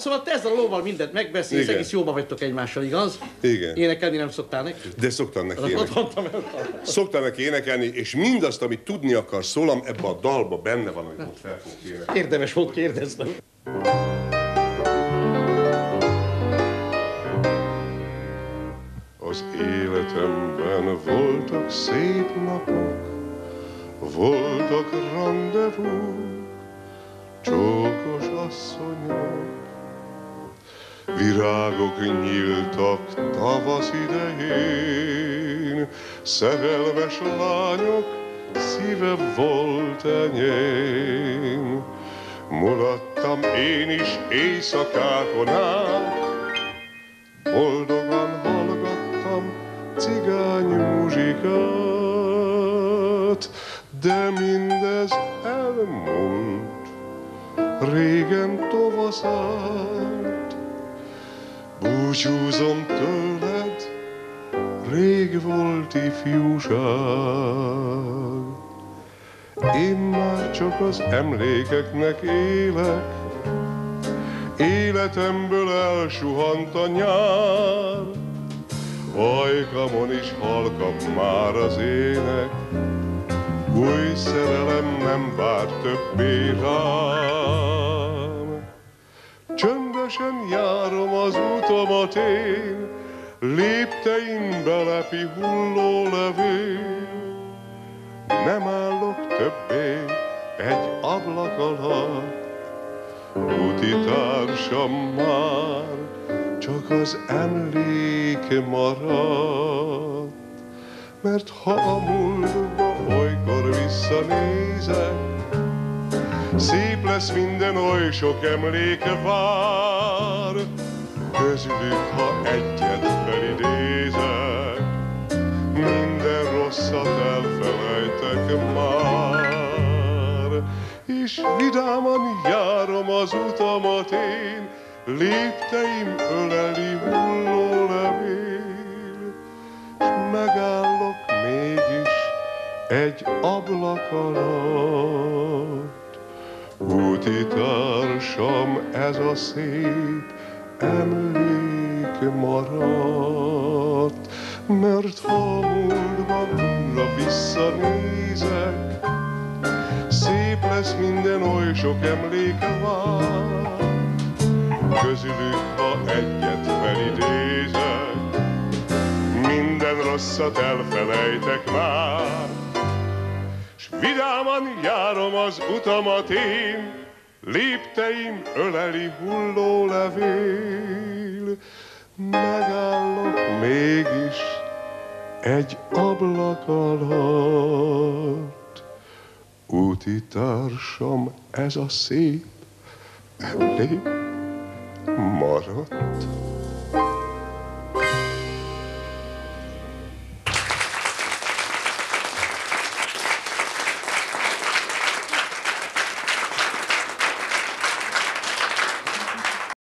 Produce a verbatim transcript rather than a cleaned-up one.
szóval te ezzel a lóval mindent megbeszélsz, Igen. egész jóba vagytok egymással, igaz? Igen. Énekelni nem szoktál neki? De szoktam neki Azt énekelni. mondtam el. Szoktam neki énekelni, és mindazt, amit tudni akar szólam, ebbe a dalba benne van, amit most fel fogok énekelni. Érdemes volt kérdeznem. Az életemben voltak szép napok, voltak rendezvú, csókos asszonyok. Virágok nyíltak tavasz idején, szerelmes lányok szíve volt enyém. Mulattam én is éjszakákon át, boldogan hallgattam cigány muzsikát, de mindez elmúlt, régen tovaszárt. Búcsúzom tőled, rég volt ifjúság. Én már csak az emlékeknek élek, életemből elsuhant a nyár. Ajkamon is halkabb már az ének, új szerelem nem vár többé rám. Csöndesen járom az utamat én, lépteimbe lepi hulló levél. Nem állok többé egy ablak alatt, úti társam már csak az emlék maradt. Mert ha a múltba olykor visszanézek, szép lesz minden, oly sok emléke vár. Közülük, ha egyet felidézek, minden rosszat elfelejtek már. És vidáman járom az utamat én, lépteim öleli hulló levél, s megállok mégis egy ablak alatt. Úti társam, ez a szép emlék maradt, mert ha a múltban újra visszanézek, szép lesz minden, oly sok emléke vár. Közülük, ha egyet felidézek, minden rosszat elfelejtek már. S vidáman járom az utamat én, lépteim öleli hulló levél. Megállok mégis egy ablak alatt. Úti társam, ez a szép emlék maradt.